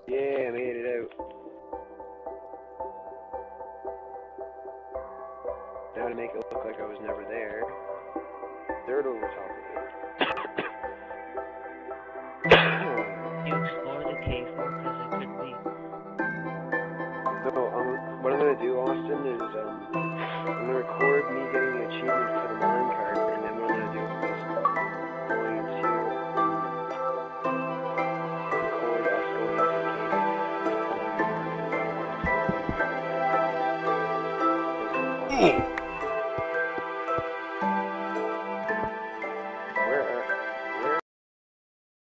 Yeah, I made it out. Now to make it look like I was never there. Dirt over top of You explore the cave more because it could be. it. No, what I'm gonna do, Austin, is I'm gonna record me getting the achievement for the mine card, and then what I'm gonna do is going to record us going into the cave. Just pulling more because I don't want to explore.